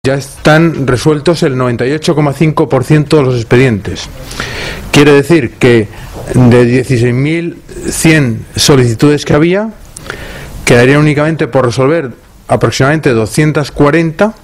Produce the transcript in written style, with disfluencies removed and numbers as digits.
ya están resueltos el 98,5% de los expedientes. Quiere decir que de 16.100 solicitudes que había, quedarían únicamente por resolver aproximadamente 240,